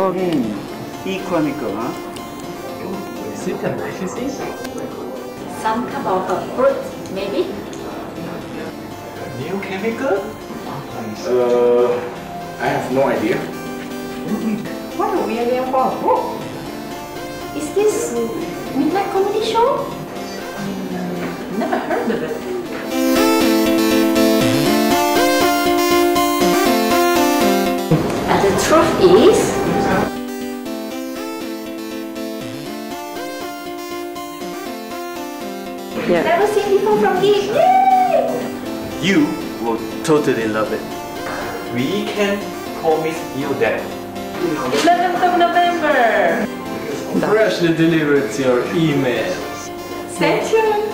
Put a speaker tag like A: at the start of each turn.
A: about Ekhronicle, huh?
B: Is it a magazine?
C: Some type of a fruit, maybe?
B: New chemical?
D: I have no idea.
C: What are we here for? Oh. Is this midnight comedy show? Never heard of it. But the truth is, never seen before from GIIB. Yay!
A: You will totally love it.
B: We can promise you that.
C: 11th of November.
B: Freshly delivered to your email.
C: Stay tuned.